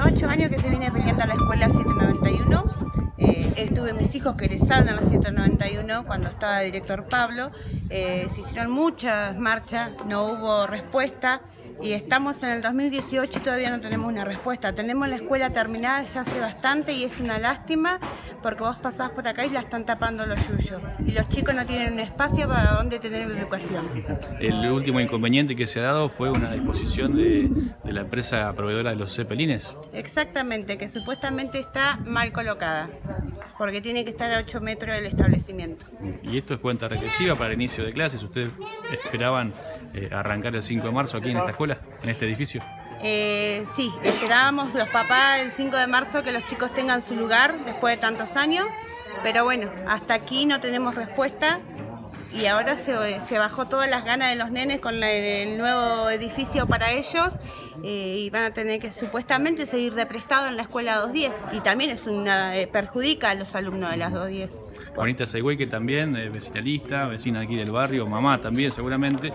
8 años que se viene peleando a la escuela 791. Tuve mis hijos que egresaron a la 791 cuando estaba director Pablo. Se hicieron muchas marchas, no hubo respuesta y estamos en el 2018 y todavía no tenemos una respuesta. Tenemos la escuela terminada ya hace bastante y es una lástima porque vos pasás por acá y la están tapando los yuyos y los chicos no tienen un espacio para donde tener educación. El último inconveniente que se ha dado fue una disposición de la empresa proveedora de los cepelines. Exactamente, que supuestamente está mal colocada porque tiene que estar a 8 metros del establecimiento. Y esto es cuenta regresiva para el inicio de clases. ¿Ustedes esperaban arrancar el 5 de marzo aquí en esta escuela, en este edificio? Sí, esperábamos los papás el 5 de marzo que los chicos tengan su lugar después de tantos años, pero bueno, hasta aquí no tenemos respuesta y ahora se bajó todas las ganas de los nenes con el nuevo edificio para ellos y van a tener que supuestamente seguir de prestado en la escuela 210 y también perjudica a los alumnos de las 210. Juanita Saigüey, que también es vecinalista, vecina aquí del barrio, mamá también seguramente.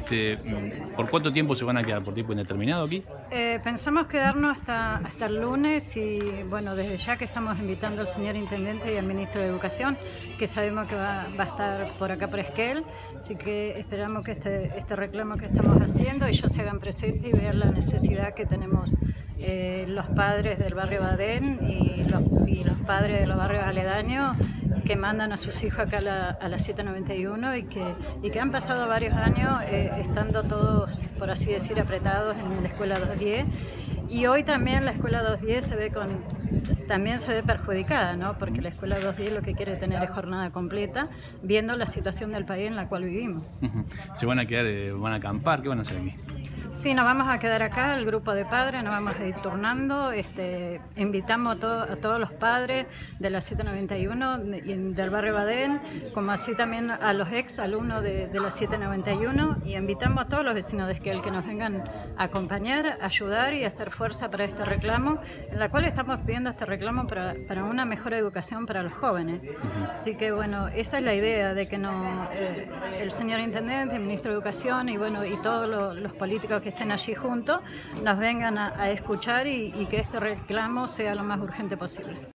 ¿Por cuánto tiempo se van a quedar? ¿Por tiempo indeterminado aquí? Pensamos quedarnos hasta el lunes y bueno, desde ya que estamos invitando al señor Intendente y al Ministro de Educación, que sabemos que va a estar por acá por Esquel, así que esperamos que este reclamo que estamos haciendo ellos se hagan presentes y vean la necesidad que tenemos los padres del barrio Badén y los padres de los barrios aledaños que mandan a sus hijos acá a la 791 y que han pasado varios años estando todos, por así decir, apretados en la escuela 210 y hoy también la escuela 210 también se ve perjudicada, ¿no? Porque la escuela 210 lo que quiere tener es jornada completa, viendo la situación del país en la cual vivimos. ¿Se van a quedar, van a acampar? ¿Qué van a hacer aquí? Sí, nos vamos a quedar acá, el grupo de padres, nos vamos a ir turnando. Invitamos a todos los padres de la 791 y del barrio Badén, como así también a los ex alumnos de la 791 y invitamos a todos los vecinos de Esquel que nos vengan a acompañar, ayudar y hacer fuerza para este reclamo, en la cual estamos pidiendo este reclamo para una mejor educación para los jóvenes. Así que bueno, esa es la idea de que el señor Intendente, el Ministro de Educación y bueno, y todos los políticos que estén allí juntos nos vengan a escuchar y que este reclamo sea lo más urgente posible.